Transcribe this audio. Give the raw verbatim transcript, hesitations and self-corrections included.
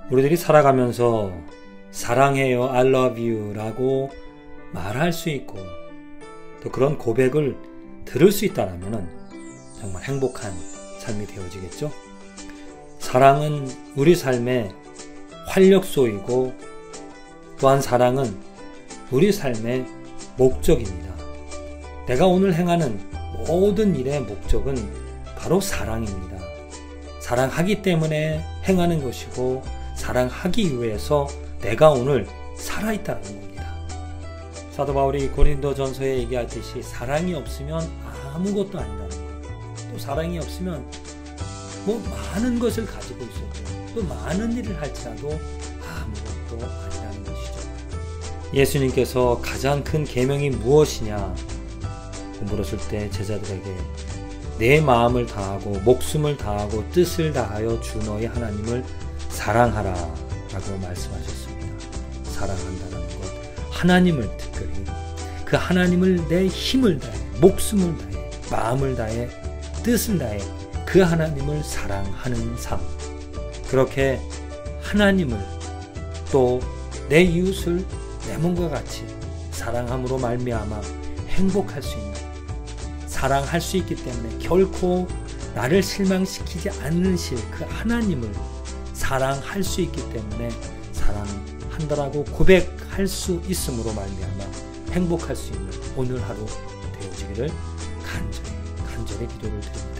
우리들이 살아가면서 사랑해요, I love you 라고 말할 수 있고 또 그런 고백을 들을 수 있다면 정말 행복한 삶이 되어지겠죠. 사랑은 우리 삶의 활력소이고 또한 사랑은 우리 삶의 목적입니다. 내가 오늘 행하는 모든 일의 목적은 바로 사랑입니다. 사랑하기 때문에 행하는 것이고 사랑하기 위해서 내가 오늘 살아있다는 겁니다. 사도 바울이 고린도전서에 얘기하듯이 사랑이 없으면 아무것도 아니라는 것. 또 사랑이 없으면 뭐 많은 것을 가지고 있어도 또 많은 일을 할지라도 아무것도 아니라는 것이죠. 예수님께서 가장 큰 계명이 무엇이냐 물었을 때 제자들에게 내 마음을 다하고 목숨을 다하고 뜻을 다하여 주 너희 하나님을 사랑하라 라고 말씀하셨습니다. 사랑한다는 것, 하나님을 특별히 그 하나님을 내 힘을 다해 목숨을 다해 마음을 다해 뜻을 다해 그 하나님을 사랑하는 삶. 그렇게 하나님을 또 내 이웃을 내 몸과 같이 사랑함으로 말미암아 행복할 수 있는, 사랑할 수 있기 때문에 결코 나를 실망시키지 않으실 그 하나님을 사랑할 수 있기 때문에 사랑한다라고 고백할 수 있음으로 말미암아 행복할 수 있는 오늘 하루 되어지기를 간절히 간절히 기도를 드립니다.